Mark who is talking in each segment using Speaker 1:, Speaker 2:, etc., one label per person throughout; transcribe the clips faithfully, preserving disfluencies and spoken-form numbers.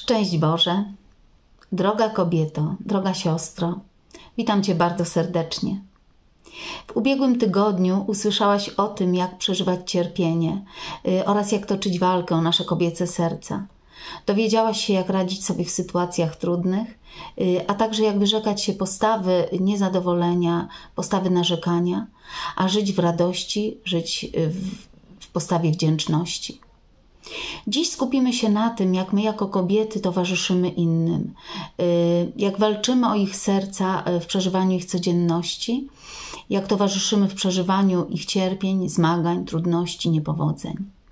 Speaker 1: Szczęść Boże, droga kobieto, droga siostro, witam Cię bardzo serdecznie. W ubiegłym tygodniu usłyszałaś o tym, jak przeżywać cierpienie yy, oraz jak toczyć walkę o nasze kobiece serca. Dowiedziałaś się, jak radzić sobie w sytuacjach trudnych, yy, a także jak wyrzekać się postawy niezadowolenia, postawy narzekania, a żyć w radości, żyć w, w postawie wdzięczności. Dziś skupimy się na tym, jak my jako kobiety towarzyszymy innym, jak walczymy o ich serca w przeżywaniu ich codzienności, jak towarzyszymy w przeżywaniu ich cierpień, zmagań, trudności, niepowodzeń.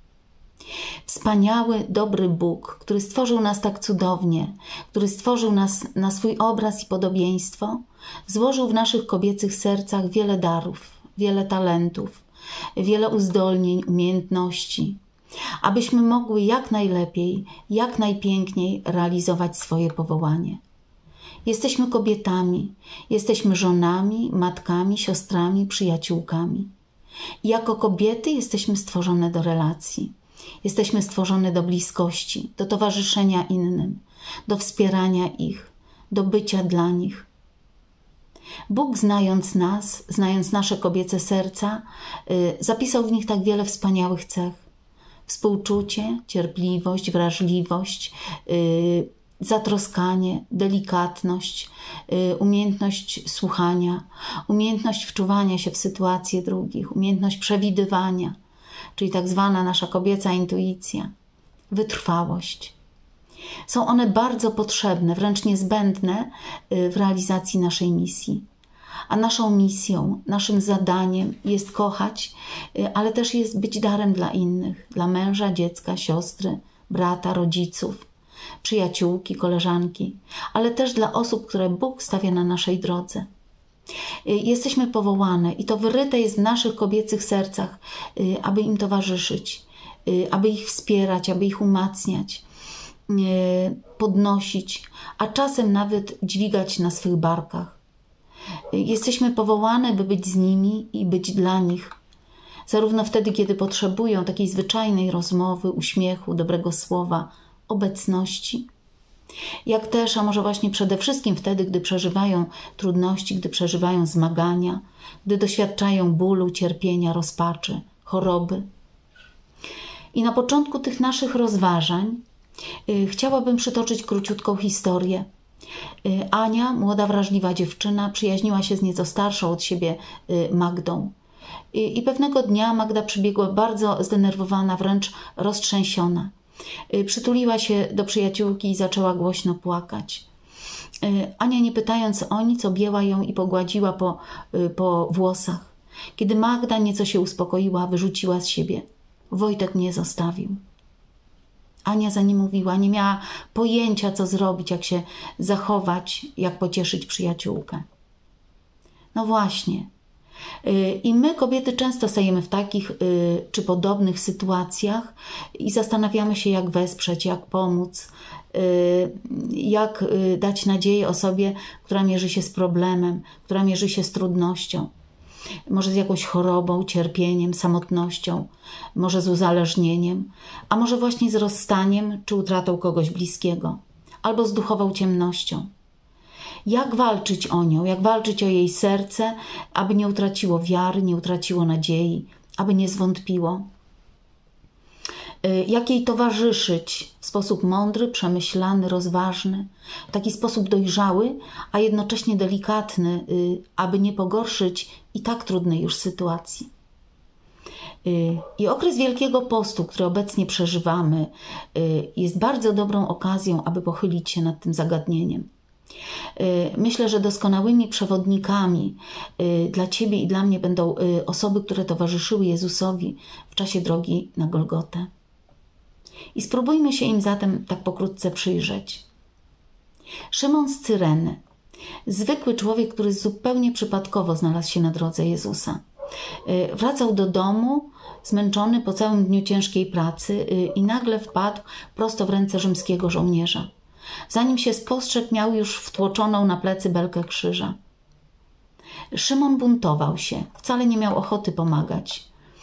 Speaker 1: Wspaniały, dobry Bóg, który stworzył nas tak cudownie, który stworzył nas na swój obraz i podobieństwo, złożył w naszych kobiecych sercach wiele darów, wiele talentów, wiele uzdolnień, umiejętności, abyśmy mogły jak najlepiej, jak najpiękniej realizować swoje powołanie. Jesteśmy kobietami, jesteśmy żonami, matkami, siostrami, przyjaciółkami. I jako kobiety jesteśmy stworzone do relacji. Jesteśmy stworzone do bliskości, do towarzyszenia innym, do wspierania ich, do bycia dla nich. Bóg, znając nas, znając nasze kobiece serca, zapisał w nich tak wiele wspaniałych cech. Współczucie, cierpliwość, wrażliwość, yy, zatroskanie, delikatność, yy, umiejętność słuchania, umiejętność wczuwania się w sytuacje drugich, umiejętność przewidywania, czyli tak zwana nasza kobieca intuicja, wytrwałość. Są one bardzo potrzebne, wręcz niezbędne yy, w realizacji naszej misji. A naszą misją, naszym zadaniem jest kochać, ale też jest być darem dla innych, dla męża, dziecka, siostry, brata, rodziców, przyjaciółki, koleżanki, ale też dla osób, które Bóg stawia na naszej drodze. Jesteśmy powołane i to wyryte jest w naszych kobiecych sercach, aby im towarzyszyć, aby ich wspierać, aby ich umacniać, podnosić, a czasem nawet dźwigać na swych barkach. Jesteśmy powołane, by być z nimi i być dla nich, zarówno wtedy, kiedy potrzebują takiej zwyczajnej rozmowy, uśmiechu, dobrego słowa, obecności, jak też, a może właśnie przede wszystkim wtedy, gdy przeżywają trudności, gdy przeżywają zmagania, gdy doświadczają bólu, cierpienia, rozpaczy, choroby. I na początku tych naszych rozważań yy, chciałabym przytoczyć króciutką historię. Ania, młoda, wrażliwa dziewczyna, przyjaźniła się z nieco starszą od siebie Magdą. I, i pewnego dnia Magda przybiegła bardzo zdenerwowana, wręcz roztrzęsiona. Przytuliła się do przyjaciółki i zaczęła głośno płakać. Ania, nie pytając o nic, objęła ją i pogładziła po, po włosach. Kiedy Magda nieco się uspokoiła, wyrzuciła z siebie: Wojtek mnie zostawił. Ania za nim mówiła, nie miała pojęcia, co zrobić, jak się zachować, jak pocieszyć przyjaciółkę. No właśnie. I my, kobiety, często stajemy w takich czy podobnych sytuacjach i zastanawiamy się, jak wesprzeć, jak pomóc, jak dać nadzieję osobie, która mierzy się z problemem, która mierzy się z trudnością. Może z jakąś chorobą, cierpieniem, samotnością, może z uzależnieniem, a może właśnie z rozstaniem czy utratą kogoś bliskiego, albo z duchową ciemnością. Jak walczyć o nią, jak walczyć o jej serce, aby nie utraciło wiary, nie utraciło nadziei, aby nie zwątpiło? Jak jej towarzyszyć w sposób mądry, przemyślany, rozważny, w taki sposób dojrzały, a jednocześnie delikatny, aby nie pogorszyć i tak trudnej już sytuacji. I okres Wielkiego Postu, który obecnie przeżywamy, jest bardzo dobrą okazją, aby pochylić się nad tym zagadnieniem. Myślę, że doskonałymi przewodnikami dla Ciebie i dla mnie będą osoby, które towarzyszyły Jezusowi w czasie drogi na Golgotę. I spróbujmy się im zatem tak pokrótce przyjrzeć. Szymon z Cyreny, zwykły człowiek, który zupełnie przypadkowo znalazł się na drodze Jezusa. Wracał do domu, zmęczony po całym dniu ciężkiej pracy i nagle wpadł prosto w ręce rzymskiego żołnierza. Zanim się spostrzegł, miał już wtłoczoną na plecy belkę krzyża. Szymon buntował się, wcale nie miał ochoty pomagać.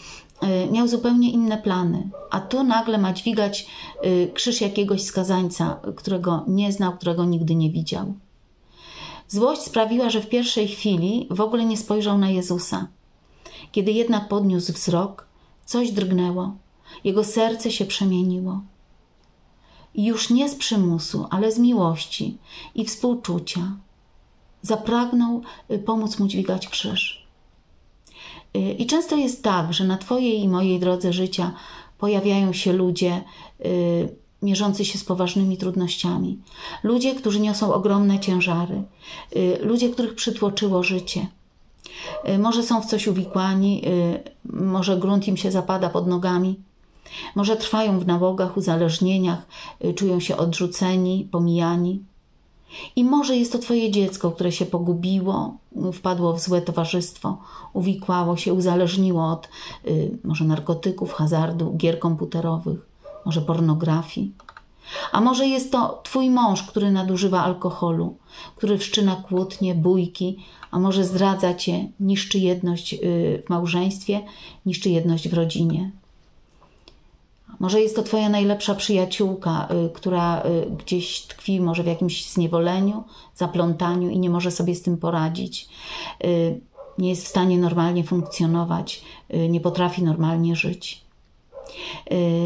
Speaker 1: miał zupełnie inne plany, a tu nagle ma dźwigać krzyż jakiegoś skazańca, którego nie znał, którego nigdy nie widział. Złość sprawiła, że w pierwszej chwili w ogóle nie spojrzał na Jezusa. Kiedy jednak podniósł wzrok, coś drgnęło, jego serce się przemieniło. I już nie z przymusu, ale z miłości i współczucia zapragnął pomóc mu dźwigać krzyż. I często jest tak, że na Twojej i mojej drodze życia pojawiają się ludzie y, mierzący się z poważnymi trudnościami. Ludzie, którzy niosą ogromne ciężary. Y, ludzie, których przytłoczyło życie. Y, może są w coś uwikłani, y, może grunt im się zapada pod nogami. Może trwają w nałogach, uzależnieniach, y, czują się odrzuceni, pomijani. I może jest to Twoje dziecko, które się pogubiło, wpadło w złe towarzystwo, uwikłało się, uzależniło od y, może narkotyków, hazardu, gier komputerowych, może pornografii. A może jest to Twój mąż, który nadużywa alkoholu, który wszczyna kłótnie, bójki, a może zdradza Cię, niszczy jedność y, w małżeństwie, niszczy jedność w rodzinie. Może jest to Twoja najlepsza przyjaciółka, y, która y, gdzieś tkwi może w jakimś zniewoleniu, zaplątaniu i nie może sobie z tym poradzić. Y, nie jest w stanie normalnie funkcjonować, y, nie potrafi normalnie żyć. Y,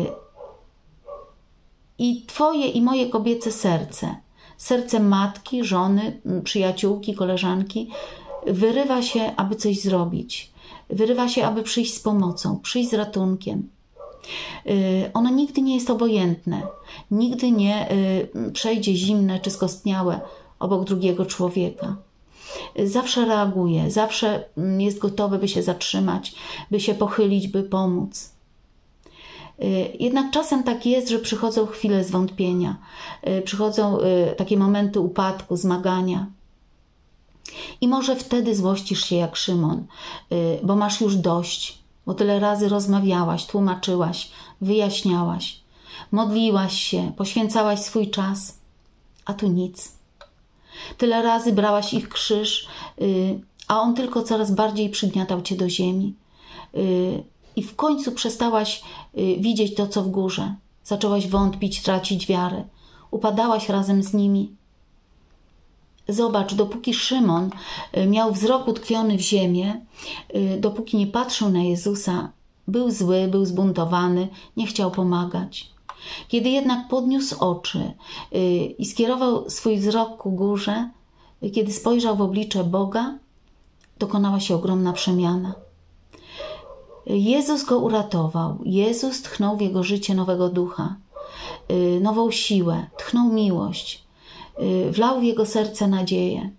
Speaker 1: I Twoje i moje kobiece serce, serce matki, żony, przyjaciółki, koleżanki wyrywa się, aby coś zrobić. Wyrywa się, aby przyjść z pomocą, przyjść z ratunkiem. Ono nigdy nie jest obojętne, nigdy nie przejdzie zimne czy skostniałe obok drugiego człowieka. Zawsze reaguje, zawsze jest gotowe, by się zatrzymać, by się pochylić, by pomóc. Jednak czasem tak jest, że przychodzą chwile zwątpienia, przychodzą takie momenty upadku, zmagania. I może wtedy złościsz się jak Szymon, bo masz już dość, bo tyle razy rozmawiałaś, tłumaczyłaś, wyjaśniałaś, modliłaś się, poświęcałaś swój czas, a tu nic. Tyle razy brałaś ich krzyż, a on tylko coraz bardziej przygniatał cię do ziemi. I w końcu przestałaś widzieć to, co w górze. Zaczęłaś wątpić, tracić wiarę. Upadałaś razem z nimi. Zobacz, dopóki Szymon miał wzrok utkwiony w ziemię, dopóki nie patrzył na Jezusa, był zły, był zbuntowany, nie chciał pomagać. Kiedy jednak podniósł oczy i skierował swój wzrok ku górze, kiedy spojrzał w oblicze Boga, dokonała się ogromna przemiana. Jezus go uratował. Jezus tchnął w jego życie nowego ducha, nową siłę, tchnął miłość, wlał w jego serce nadzieję.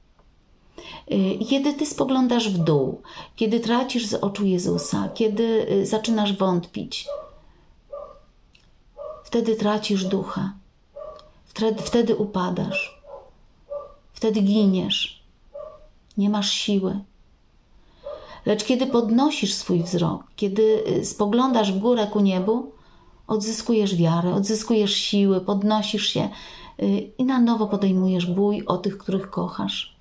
Speaker 1: I kiedy ty spoglądasz w dół, kiedy tracisz z oczu Jezusa, kiedy zaczynasz wątpić, wtedy tracisz ducha, wtedy, wtedy upadasz, wtedy giniesz, nie masz siły. Lecz kiedy podnosisz swój wzrok, kiedy spoglądasz w górę ku niebu, odzyskujesz wiarę, odzyskujesz siły, podnosisz się i na nowo podejmujesz bój o tych, których kochasz.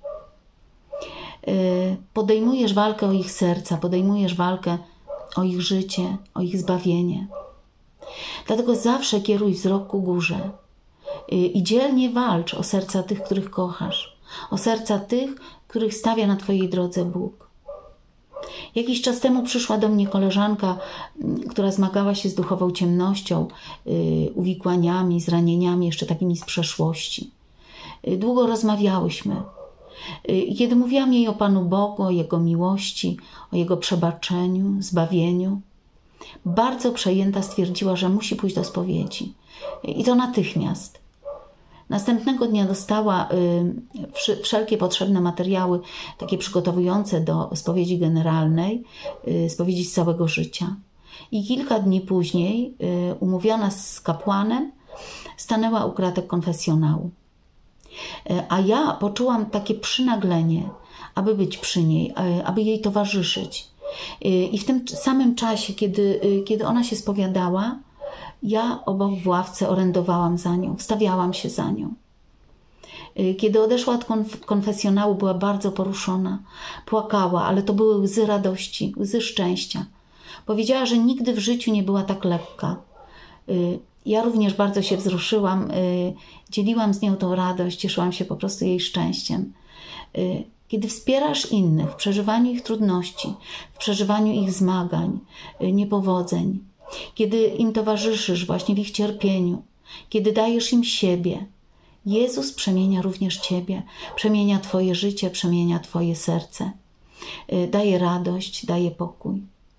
Speaker 1: Podejmujesz walkę o ich serca, podejmujesz walkę o ich życie, o ich zbawienie. Dlatego zawsze kieruj wzrok ku górze i dzielnie walcz o serca tych, których kochasz, o serca tych, których stawia na Twojej drodze Bóg. Jakiś czas temu przyszła do mnie koleżanka, która zmagała się z duchową ciemnością, uwikłaniami, zranieniami, jeszcze takimi z przeszłości. Długo rozmawiałyśmy. I kiedy mówiłam jej o Panu Bogu, o Jego miłości, o Jego przebaczeniu, zbawieniu, bardzo przejęta stwierdziła, że musi pójść do spowiedzi. I to natychmiast. Następnego dnia dostała y, wszelkie potrzebne materiały, takie przygotowujące do spowiedzi generalnej, y, spowiedzi z całego życia. I kilka dni później, y, umówiona z kapłanem, stanęła u kratek konfesjonału. Y, a ja poczułam takie przynaglenie, aby być przy niej, y, aby jej towarzyszyć. Y, I w tym samym czasie, kiedy, y, kiedy ona się spowiadała, ja obok w ławce orędowałam za nią, wstawiałam się za nią. Kiedy odeszła od konf- konfesjonału, była bardzo poruszona. Płakała, ale to były łzy radości, łzy szczęścia. Powiedziała, że nigdy w życiu nie była tak lekka. Ja również bardzo się wzruszyłam, dzieliłam z nią tą radość, cieszyłam się po prostu jej szczęściem. Kiedy wspierasz innych w przeżywaniu ich trudności, w przeżywaniu ich zmagań, niepowodzeń, kiedy im towarzyszysz właśnie w ich cierpieniu, kiedy dajesz im siebie, Jezus przemienia również Ciebie, przemienia Twoje życie, przemienia Twoje serce, daje radość, daje pokój.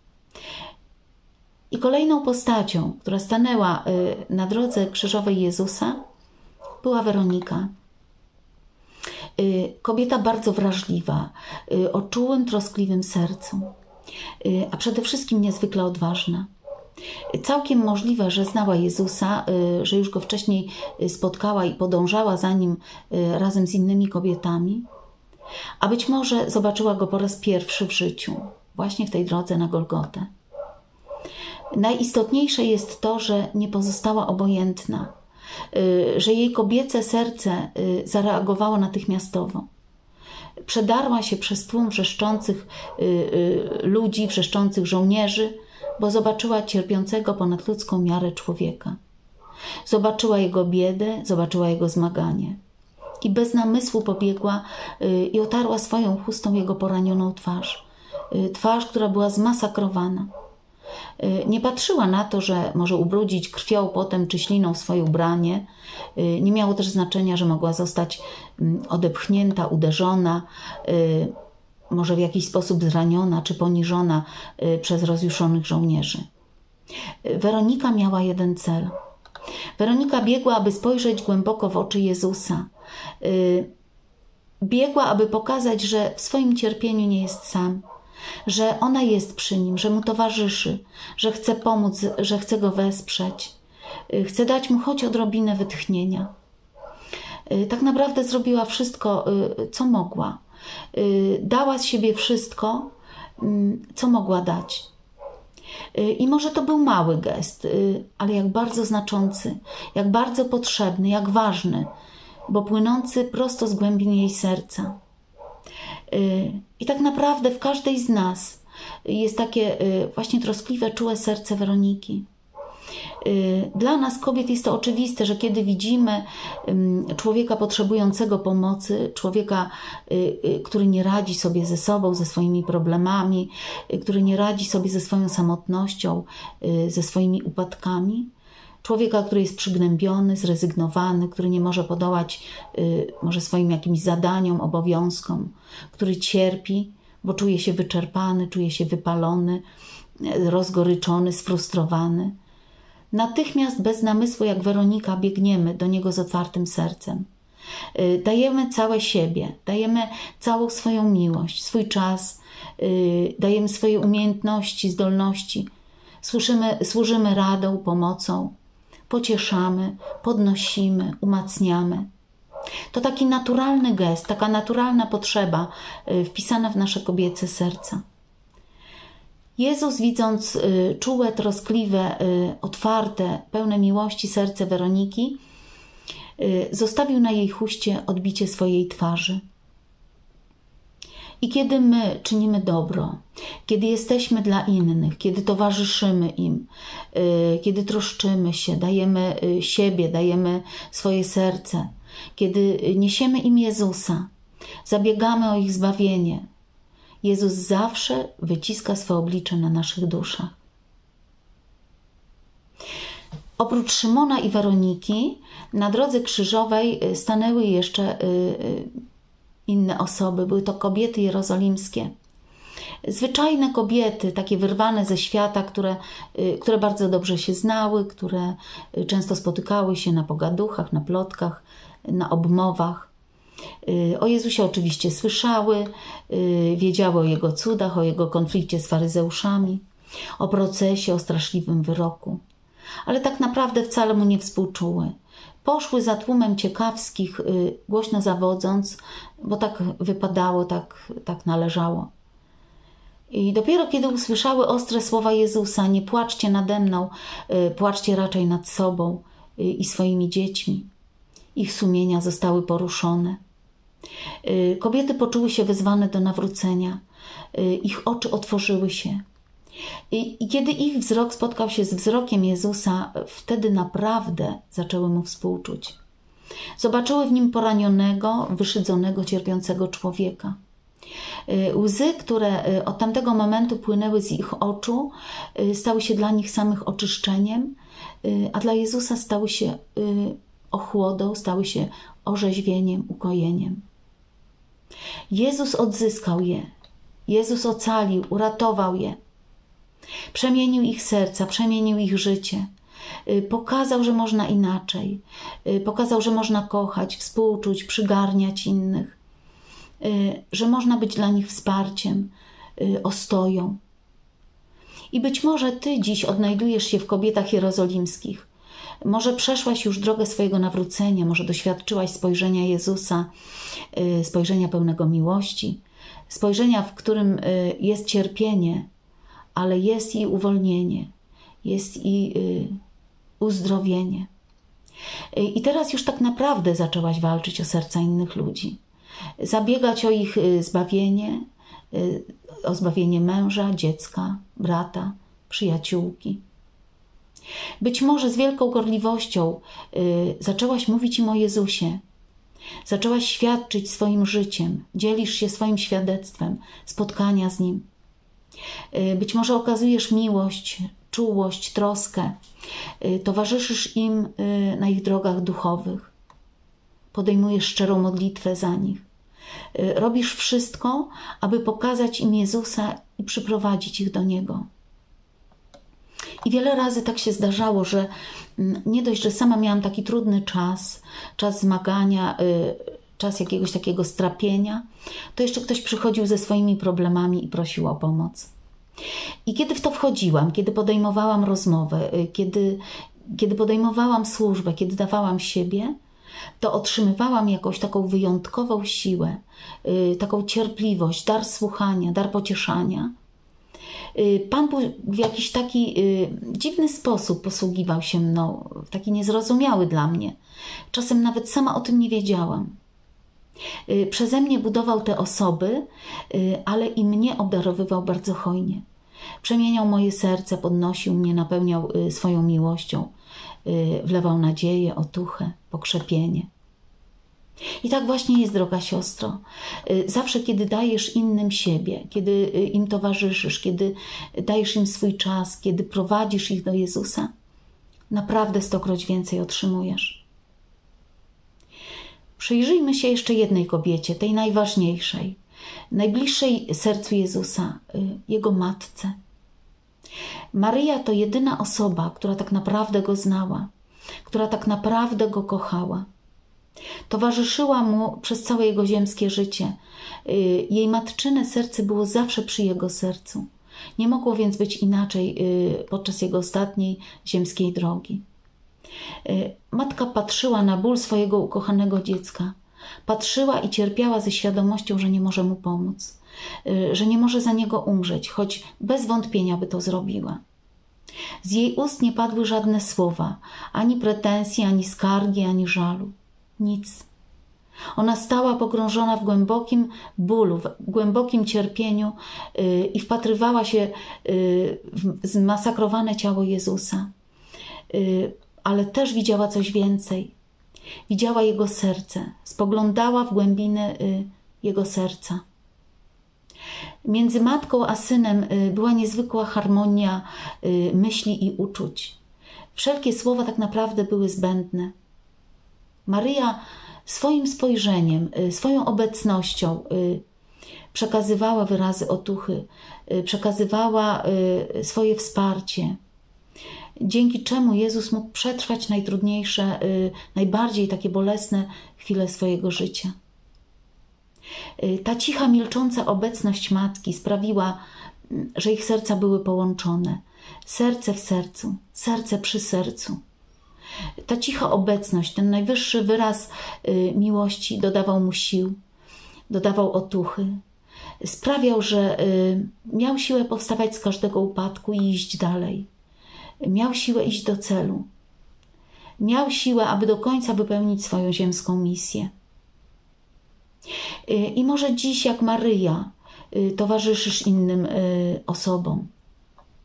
Speaker 1: I kolejną postacią, która stanęła na drodze krzyżowej Jezusa, była Weronika. Kobieta bardzo wrażliwa, o czułym, troskliwym sercu, a przede wszystkim niezwykle odważna. Całkiem możliwe, że znała Jezusa, że już Go wcześniej spotkała i podążała za Nim razem z innymi kobietami, a być może zobaczyła Go po raz pierwszy w życiu, właśnie w tej drodze na Golgotę. Najistotniejsze jest to, że nie pozostała obojętna, że jej kobiece serce zareagowało natychmiastowo. Przedarła się przez tłum wrzeszczących ludzi, wrzeszczących żołnierzy, bo zobaczyła cierpiącego ponad ludzką miarę człowieka. Zobaczyła jego biedę, zobaczyła jego zmaganie. I bez namysłu pobiegła i otarła swoją chustą jego poranioną twarz. Twarz, która była zmasakrowana. Nie patrzyła na to, że może ubrudzić krwią, potem czy śliną swoje ubranie. Nie miało też znaczenia, że mogła zostać odepchnięta, uderzona, może w jakiś sposób zraniona czy poniżona przez rozjuszonych żołnierzy. Weronika miała jeden cel. Weronika biegła, aby spojrzeć głęboko w oczy Jezusa. Biegła, aby pokazać, że w swoim cierpieniu nie jest sam, że ona jest przy nim, że mu towarzyszy, że chce pomóc, że chce go wesprzeć. Chce dać mu choć odrobinę wytchnienia. Tak naprawdę zrobiła wszystko, co mogła. Dała z siebie wszystko, co mogła dać. I może to był mały gest, ale jak bardzo znaczący, jak bardzo potrzebny, jak ważny, bo płynący prosto z głębin jej serca. I tak naprawdę w każdej z nas jest takie właśnie troskliwe, czułe serce Weroniki. Dla nas, kobiet, jest to oczywiste, że kiedy widzimy człowieka potrzebującego pomocy, człowieka, który nie radzi sobie ze sobą, ze swoimi problemami, który nie radzi sobie ze swoją samotnością, ze swoimi upadkami, człowieka, który jest przygnębiony, zrezygnowany, który nie może podołać może swoim jakimś zadaniom, obowiązkom, który cierpi, bo czuje się wyczerpany, czuje się wypalony, rozgoryczony, sfrustrowany. Natychmiast bez namysłu jak Weronika biegniemy do niego z otwartym sercem. Dajemy całe siebie, dajemy całą swoją miłość, swój czas, dajemy swoje umiejętności, zdolności. Służymy, służymy radą, pomocą, pocieszamy, podnosimy, umacniamy. To taki naturalny gest, taka naturalna potrzeba wpisana w nasze kobiece serca. Jezus, widząc czułe, troskliwe, otwarte, pełne miłości serce Weroniki, zostawił na jej chuście odbicie swojej twarzy. I kiedy my czynimy dobro, kiedy jesteśmy dla innych, kiedy towarzyszymy im, kiedy troszczymy się, dajemy siebie, dajemy swoje serce, kiedy niesiemy im Jezusa, zabiegamy o ich zbawienie, Jezus zawsze wyciska swe oblicze na naszych duszach. Oprócz Szymona i Weroniki na drodze krzyżowej stanęły jeszcze inne osoby. Były to kobiety jerozolimskie. Zwyczajne kobiety, takie wyrwane ze świata, które, które bardzo dobrze się znały, które często spotykały się na pogaduchach, na plotkach, na obmowach. O Jezusie oczywiście słyszały, wiedziały o Jego cudach, o Jego konflikcie z faryzeuszami, o procesie, o straszliwym wyroku. Ale tak naprawdę wcale mu nie współczuły. Poszły za tłumem ciekawskich, głośno zawodząc, bo tak wypadało, tak, tak należało. I dopiero kiedy usłyszały ostre słowa Jezusa: nie płaczcie nade mną, płaczcie raczej nad sobą i swoimi dziećmi, ich sumienia zostały poruszone. Kobiety poczuły się wezwane do nawrócenia. Ich oczy otworzyły się. I, I kiedy ich wzrok spotkał się z wzrokiem Jezusa, wtedy naprawdę zaczęły mu współczuć. Zobaczyły w nim poranionego, wyszydzonego, cierpiącego człowieka. Łzy, które od tamtego momentu płynęły z ich oczu, stały się dla nich samych oczyszczeniem, a dla Jezusa stały się ochłodą, stały się orzeźwieniem, ukojeniem. Jezus odzyskał je. Jezus ocalił, uratował je. Przemienił ich serca, przemienił ich życie. Pokazał, że można inaczej. Pokazał, że można kochać, współczuć, przygarniać innych. Że można być dla nich wsparciem, ostoją. I być może Ty dziś odnajdujesz się w kobietach jerozolimskich. Może przeszłaś już drogę swojego nawrócenia, może doświadczyłaś spojrzenia Jezusa, spojrzenia pełnego miłości, spojrzenia, w którym jest cierpienie, ale jest i uwolnienie, jest i uzdrowienie. I teraz już tak naprawdę zaczęłaś walczyć o serca innych ludzi. Zabiegać o ich zbawienie, o zbawienie męża, dziecka, brata, przyjaciółki. Być może z wielką gorliwością zaczęłaś mówić im o Jezusie. Zaczęłaś świadczyć swoim życiem, dzielisz się swoim świadectwem spotkania z Nim. Być może okazujesz miłość, czułość, troskę. Towarzyszysz im na ich drogach duchowych. Podejmujesz szczerą modlitwę za nich. Robisz wszystko, aby pokazać im Jezusa i przyprowadzić ich do Niego. I wiele razy tak się zdarzało, że nie dość, że sama miałam taki trudny czas, czas zmagania, czas jakiegoś takiego strapienia, to jeszcze ktoś przychodził ze swoimi problemami i prosił o pomoc. I kiedy w to wchodziłam, kiedy podejmowałam rozmowę, kiedy, kiedy podejmowałam służbę, kiedy dawałam siebie, to otrzymywałam jakąś taką wyjątkową siłę, taką cierpliwość, dar słuchania, dar pocieszania. Pan w jakiś taki dziwny sposób posługiwał się mną, taki niezrozumiały dla mnie. Czasem nawet sama o tym nie wiedziałam. Przeze mnie budował te osoby, ale i mnie obdarowywał bardzo hojnie. Przemieniał moje serce, podnosił mnie, napełniał swoją miłością, wlewał nadzieję, otuchę, pokrzepienie. I tak właśnie jest, droga siostro. Zawsze, kiedy dajesz innym siebie, kiedy im towarzyszysz, kiedy dajesz im swój czas, kiedy prowadzisz ich do Jezusa, naprawdę stokroć więcej otrzymujesz. Przyjrzyjmy się jeszcze jednej kobiecie, tej najważniejszej, najbliższej sercu Jezusa, Jego matce. Maryja to jedyna osoba, która tak naprawdę Go znała, która tak naprawdę Go kochała. Towarzyszyła Mu przez całe Jego ziemskie życie. Jej matczyne serce było zawsze przy Jego sercu. Nie mogło więc być inaczej podczas Jego ostatniej ziemskiej drogi. Matka patrzyła na ból swojego ukochanego dziecka. Patrzyła i cierpiała ze świadomością, że nie może mu pomóc, że nie może za niego umrzeć, choć bez wątpienia by to zrobiła. Z jej ust nie padły żadne słowa, ani pretensji, ani skargi, ani żalu. Nic. Ona stała pogrążona w głębokim bólu, w głębokim cierpieniu i wpatrywała się w zmasakrowane ciało Jezusa. Ale też widziała coś więcej. Widziała Jego serce, spoglądała w głębiny Jego serca. Między matką a synem była niezwykła harmonia myśli i uczuć. Wszelkie słowa tak naprawdę były zbędne. Maryja swoim spojrzeniem, swoją obecnością przekazywała wyrazy otuchy, przekazywała swoje wsparcie, dzięki czemu Jezus mógł przetrwać najtrudniejsze, najbardziej takie bolesne chwile swojego życia. Ta cicha, milcząca obecność matki sprawiła, że ich serca były połączone. Serce w sercu, serce przy sercu. Ta cicha obecność, ten najwyższy wyraz miłości dodawał mu sił, dodawał otuchy. Sprawiał, że miał siłę powstawać z każdego upadku i iść dalej. Miał siłę iść do celu. Miał siłę, aby do końca wypełnić swoją ziemską misję. I może dziś, jak Maryja, towarzyszysz innym osobom.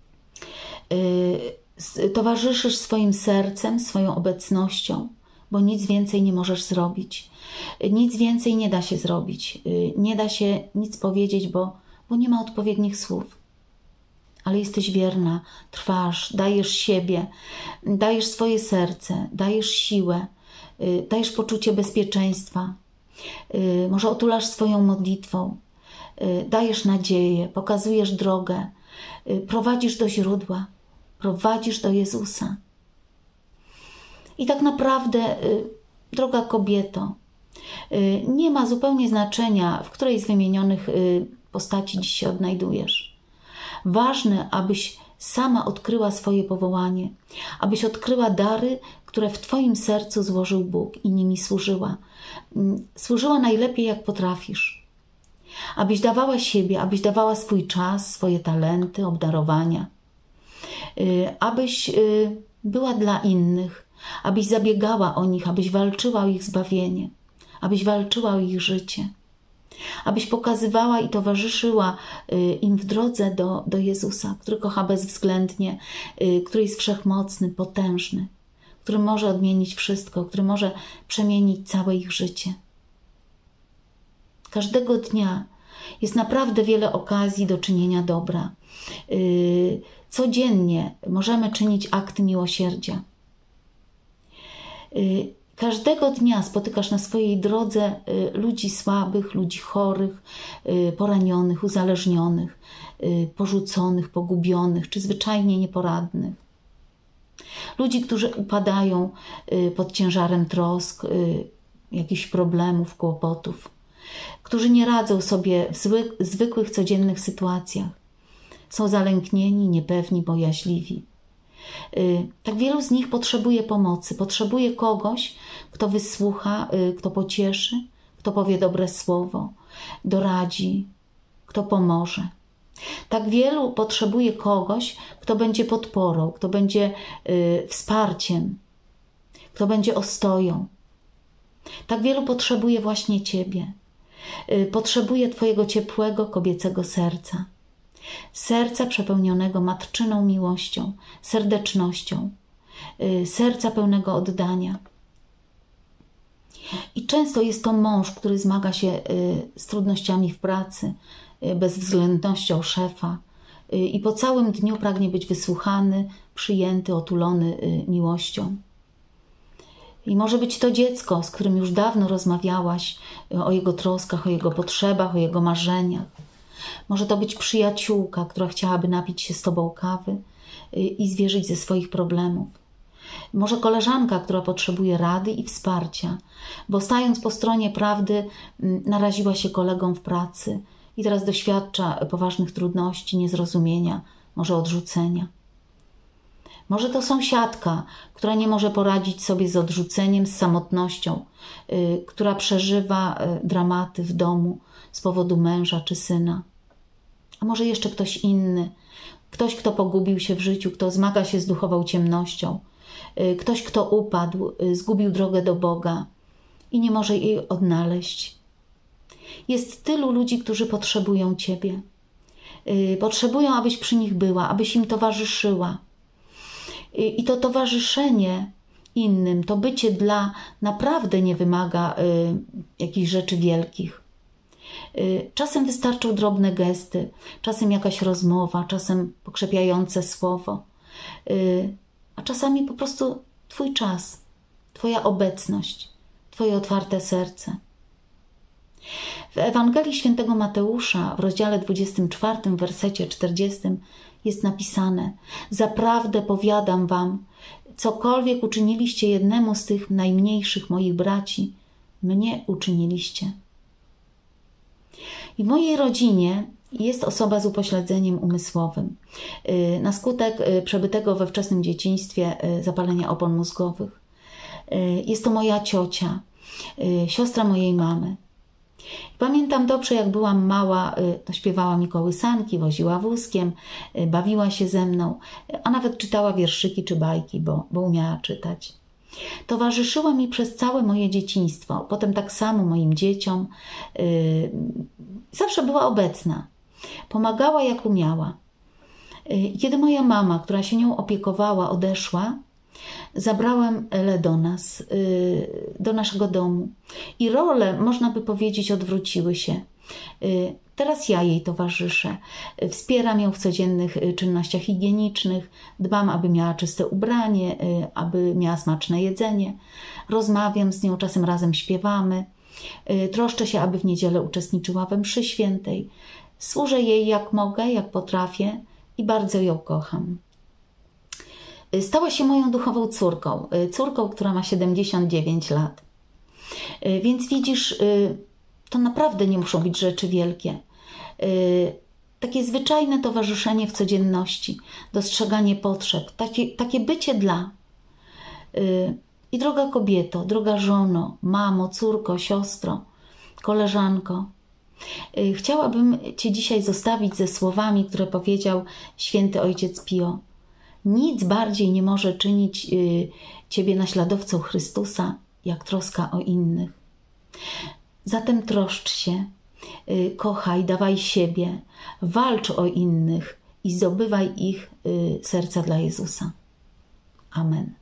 Speaker 1: towarzyszysz swoim sercem, swoją obecnością, bo nic więcej nie możesz zrobić. Nic więcej nie da się zrobić. Nie da się nic powiedzieć, bo, bo nie ma odpowiednich słów. Ale jesteś wierna, trwasz, dajesz siebie, dajesz swoje serce, dajesz siłę, dajesz poczucie bezpieczeństwa. Może otulasz swoją modlitwą, dajesz nadzieję, pokazujesz drogę, prowadzisz do źródła, prowadzisz do Jezusa. I tak naprawdę, droga kobieto, nie ma zupełnie znaczenia, w której z wymienionych postaci dziś się odnajdujesz. Ważne, abyś sama odkryła swoje powołanie, abyś odkryła dary, które w Twoim sercu złożył Bóg i nimi służyła. Służyła najlepiej, jak potrafisz. Abyś dawała siebie, abyś dawała swój czas, swoje talenty, obdarowania. Abyś była dla innych, abyś zabiegała o nich, abyś walczyła o ich zbawienie, abyś walczyła o ich życie. Abyś pokazywała i towarzyszyła im w drodze do, do Jezusa, który kocha bezwzględnie, który jest wszechmocny, potężny, który może odmienić wszystko, który może przemienić całe ich życie. Każdego dnia jest naprawdę wiele okazji do czynienia dobra. Codziennie możemy czynić akty miłosierdzia. Każdego dnia spotykasz na swojej drodze ludzi słabych, ludzi chorych, poranionych, uzależnionych, porzuconych, pogubionych czy zwyczajnie nieporadnych. Ludzi, którzy upadają pod ciężarem trosk, jakichś problemów, kłopotów, którzy nie radzą sobie w zły, zwykłych, codziennych sytuacjach. Są zalęknieni, niepewni, bojaźliwi. Tak wielu z nich potrzebuje pomocy, potrzebuje kogoś, kto wysłucha, kto pocieszy, kto powie dobre słowo, doradzi, kto pomoże. Tak wielu potrzebuje kogoś, kto będzie podporą, kto będzie wsparciem, kto będzie ostoją. Tak wielu potrzebuje właśnie Ciebie. Potrzebuje Twojego ciepłego, kobiecego serca. Serca przepełnionego matczyną miłością, serdecznością, serca pełnego oddania. I często jest to mąż, który zmaga się z trudnościami w pracy, bezwzględnością szefa i po całym dniu pragnie być wysłuchany, przyjęty, otulony miłością. I może być to dziecko, z którym już dawno rozmawiałaś o jego troskach, o jego potrzebach, o jego marzeniach. Może to być przyjaciółka, która chciałaby napić się z Tobą kawy i zwierzyć ze swoich problemów. Może koleżanka, która potrzebuje rady i wsparcia, bo stając po stronie prawdy naraziła się kolegom w pracy i teraz doświadcza poważnych trudności, niezrozumienia, może odrzucenia. Może to sąsiadka, która nie może poradzić sobie z odrzuceniem, z samotnością, yy, która przeżywa yy, dramaty w domu z powodu męża czy syna. A może jeszcze ktoś inny, ktoś, kto pogubił się w życiu, kto zmaga się z duchową ciemnością, yy, ktoś, kto upadł, yy, zgubił drogę do Boga i nie może jej odnaleźć. Jest tylu ludzi, którzy potrzebują Ciebie. Yy, potrzebują, abyś przy nich była, abyś im towarzyszyła. I to towarzyszenie innym, to bycie dla naprawdę nie wymaga y, jakichś rzeczy wielkich. Y, czasem wystarczą drobne gesty, czasem jakaś rozmowa, czasem pokrzepiające słowo, y, a czasami po prostu Twój czas, Twoja obecność, Twoje otwarte serce. W Ewangelii Świętego Mateusza w rozdziale dwudziestym czwartym, w wersecie czterdziestym jest napisane: zaprawdę powiadam wam, cokolwiek uczyniliście jednemu z tych najmniejszych moich braci, mnie uczyniliście. I w mojej rodzinie jest osoba z upośledzeniem umysłowym na skutek przebytego we wczesnym dzieciństwie zapalenia opon mózgowych. Jest to moja ciocia, siostra mojej mamy. Pamiętam dobrze, jak byłam mała, to śpiewała mi kołysanki, woziła wózkiem, bawiła się ze mną, a nawet czytała wierszyki czy bajki, bo, bo umiała czytać. Towarzyszyła mi przez całe moje dzieciństwo, potem tak samo moim dzieciom. Zawsze była obecna, pomagała jak umiała. Kiedy moja mama, która się nią opiekowała, odeszła, zabrałem Elę do nas, do naszego domu. I role, można by powiedzieć, odwróciły się. Teraz ja jej towarzyszę. Wspieram ją w codziennych czynnościach higienicznych, dbam, aby miała czyste ubranie, aby miała smaczne jedzenie. Rozmawiam z nią, czasem razem śpiewamy. Troszczę się, aby w niedzielę uczestniczyła we mszy świętej. Służę jej jak mogę, jak potrafię i bardzo ją kocham. Stała się moją duchową córką, córką, która ma siedemdziesiąt dziewięć lat. Więc widzisz, to naprawdę nie muszą być rzeczy wielkie. Takie zwyczajne towarzyszenie w codzienności, dostrzeganie potrzeb, takie, takie bycie dla. I droga kobieto, droga żono, mamo, córko, siostro, koleżanko, chciałabym Cię dzisiaj zostawić ze słowami, które powiedział święty ojciec Pio. Nic bardziej nie może czynić Ciebie naśladowcą Chrystusa, jak troska o innych. Zatem troszcz się, kochaj, dawaj siebie, walcz o innych i zdobywaj ich serca dla Jezusa. Amen.